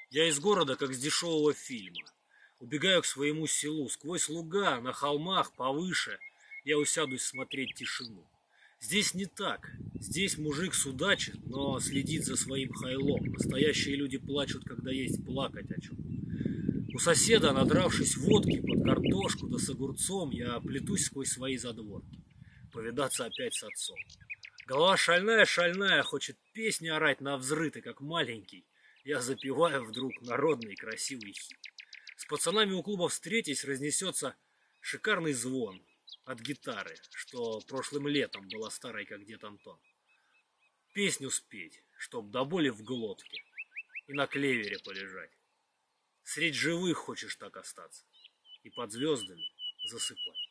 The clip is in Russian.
Я из города, как с дешевого фильма. Убегаю к своему селу. Сквозь луга, на холмах, повыше я усядусь смотреть тишину. Здесь не так. Здесь мужик судачит, но следит за своим хайлом. Настоящие люди плачут, когда есть плакать о чем. У соседа, надравшись водки под картошку да с огурцом, я плетусь сквозь свои задворки. Повидаться опять с отцом. Голова шальная-шальная, хочет песни орать навзрыд, и как маленький я запеваю вдруг народный красивый хит. С пацанами у клуба встретись, разнесется шикарный звон от гитары, что прошлым летом была старой, как дед Антон. Песню спеть, чтоб до боли в глотке, и на клевере полежать. Средь живых хочешь так остаться и под звездами засыпать.